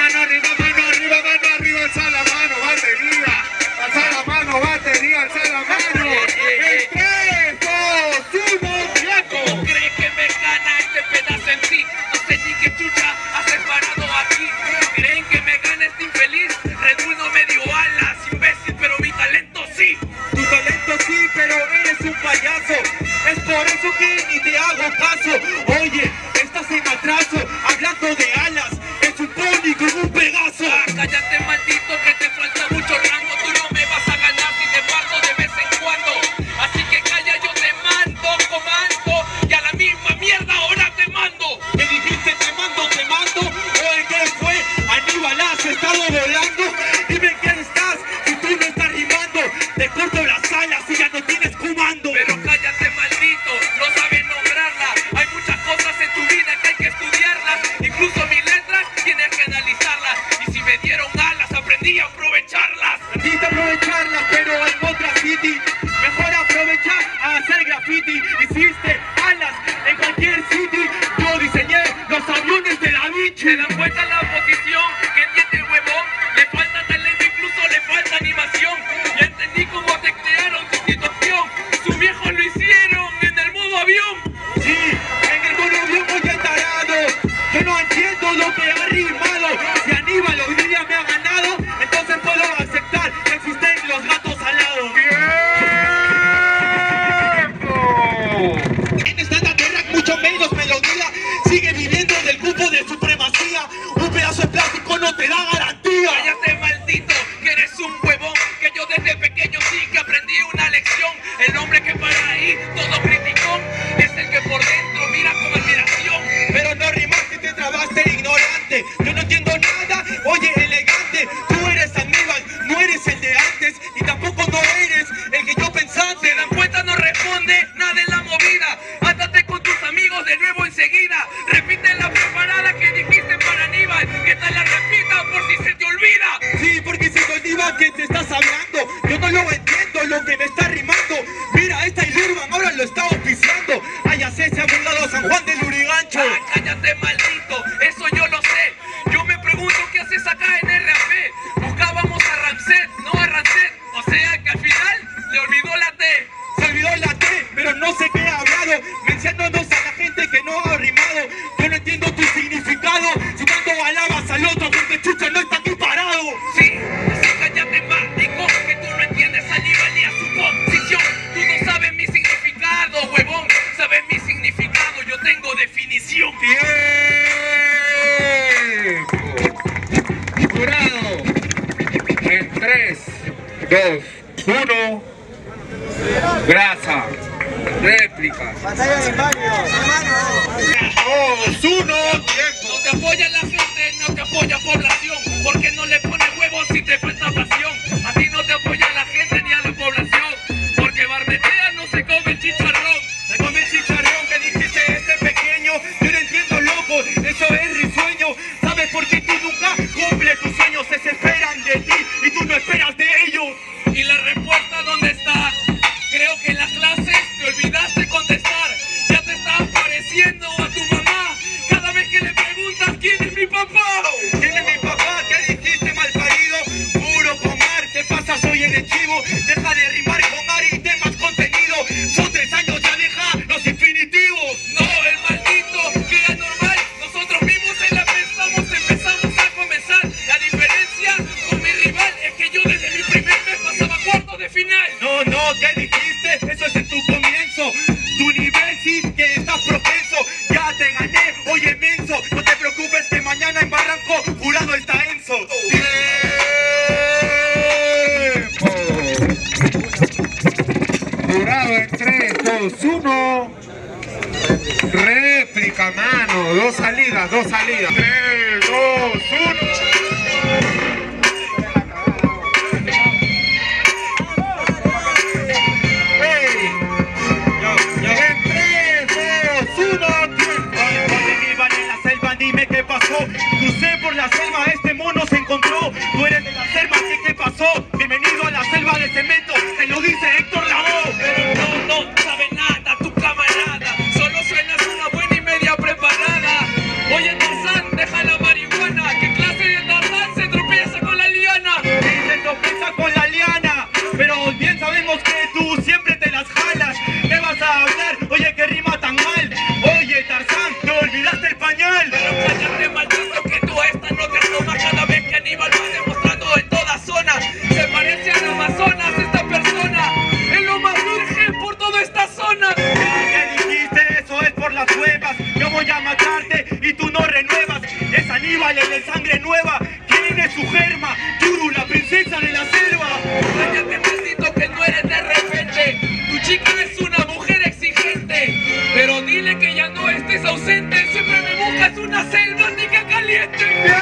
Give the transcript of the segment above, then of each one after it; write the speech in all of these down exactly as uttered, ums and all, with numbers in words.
mano arriba, mano arriba, mano arriba, alza la mano, batería. Alza la mano, batería, alza la mano. En tres, dos, uno, tiempo. ¿Cómo crees que me gana este pedazo en sí? No sé ni qué chucha has separado aquí. ¿Creen que me gana este infeliz? Red Bull no me dio alas, imbécil, pero mi talento sí. Tu talento sí, pero eres un payaso. Es por eso que ni te hago caso. Oye, estás en atraso, hablando de alas. Es un pony con un pegaso. Ah, cállate, maldito, que te falta mucho rango. Tú no me vas a ganar si te parto de vez en cuando. Así que calla, yo te mando, comando. Y a la misma mierda ahora te mando. ¿Qué dijiste? Te mando, te mando. Oye, ¿qué fue? Aníbal, has estado volando. Dime quién estás, si tú no estás rimando. Te corto las alas y ya no tienes comando. Pero cállate, maldito, no sabes nombrarla. Hay muchas cosas en tu vida que hay que estudiarlas. Incluso mis letras tienes que analizarlas. Y si me dieron alas, aprendí a aprovecharlas. Aprendiste a aprovecharlas, pero en otra city. Mejor aprovechar a hacer graffiti. Hiciste alas en cualquier city. Yo diseñé los aviones de Da Vinci. Se dan cuenta la posición que tiene el huevón. Le falta talento, incluso le falta animación. Ya entendí cómo te crearon tu situación. Sus viejos lo hicieron en el modo avión. Sí, en el mono avión voy tarado. Yo no entiendo lo que ha rimado. Si Aníbal hoy día me ha ganado, entonces puedo aceptar que existen los gatos alados. En esta tierra mucho menos melodía. Sigue viviendo del grupo de supremacía. Un pedazo de plástico no te da garantía. Cállate, maldito, que eres un huevón. Que yo desde pequeño sí que aprendí una lección. El hombre que para ahí todo criticón es el que por dentro mira con admiración. Pero no rimaste y te trabaste, ignorante. Yo no entiendo nada, oye, elegante. Tú eres Aníbal, no eres el de antes. Y tampoco no eres el que yo pensaba. Se dan cuenta, no responde nada en la movida. Ándate con tus amigos de nuevo enseguida. Repite la preparada que dijiste para Aníbal. Que te la repita por si se te olvida. Sí, porque se te olvida que te estás hablando. Yo no lo entiendo lo que me está rimando. Mira, esta Ilurban ahora lo está oficiando. Ayase se ha burlado San Juan del Lurigancho. Ah, cállate, maldito, eso yo lo sé. Yo me pregunto qué haces acá en R A P. Buscábamos a Ramset, no a Rancet. O sea que al final le olvidó la T. Se olvidó la T, pero no sé qué ha hablado. Mencionándonos a la gente que no ha rimado. Yo no entiendo tu significado. Si tanto alabas al otro, porque chucha no está aquí parado. Sí, así cállate, maldito, que tú no entiendes a Aníbal ni a su posición. Tú no sabes mi significado, huevón. Sabes mi significado, yo tengo definición. Tiempo. Jurado. En tres, dos, uno. Grasa. Réplica. Batalla de varios, Dos, uno. Tiempo. No te apoya la gente, no te apoya población. Porque no le pones huevos si te falta pasión. A ti no te apoya la gente ni a la población. Porque barbetea no se come el chicharrón. Se come el chicharrón que dijiste este pequeño. Yo no entiendo, loco, eso es risueño. ¿Sabes por qué tú nunca cumples tus sueños? Se esperan de ti y tú no esperas de ellos. ¿Y la respuesta dónde está? Creo que en las clases te olvidaste contestar. Ya te estás pareciendo a tu mamá. Cada vez que le preguntas quién es mi papá. ¿Quién es mi papá? ¿Qué dijiste, malparido? Puro pomar, te pasas hoy en el chivo. Deja de rimar con Ari y ten más contenido. Son tres años, ya deja los infinitivos. No, el maldito, que anormal. Nosotros mismos en la pensamos, empezamos a comenzar. La diferencia con mi rival es que yo desde mi primer mes pasaba cuartos de final. No, no, ¿qué dijiste? Eso es en tu comienzo. Tu nivel sí que estás propenso. Ya te gané, oye menso. No te preocupes que mañana en Barranco jurado está Enzo. Jurado en tres, dos, uno. Réplica, mano. Dos salidas, dos salidas. tres, dos, uno. Dime qué pasó, crucé por la selva, este mono se encontró. Tú eres de la selva, ¿qué, qué pasó? Bienvenido a la selva de cemento, te lo dice Héctor Lavoe. Pero no, no sabe nada tu camarada. Solo suenas una buena y media preparada. Oye, Tarzán, deja la marihuana. ¿Qué clase sangre nueva, ¿quién es su germa? Yuru, la princesa de la selva. Cállate, maldito, que no eres de repente. Tu chica es una mujer exigente, pero dile que ya no estés ausente. Siempre me buscas una selvática caliente.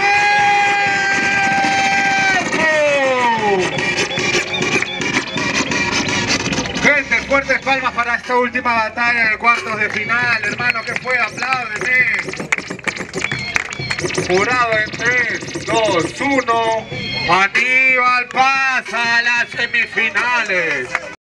Gente, fuertes palmas para esta última batalla de cuartos de final, hermano, que fue, apláudeme. Jurado en tres, dos, uno, Aníbal pasa a las semifinales.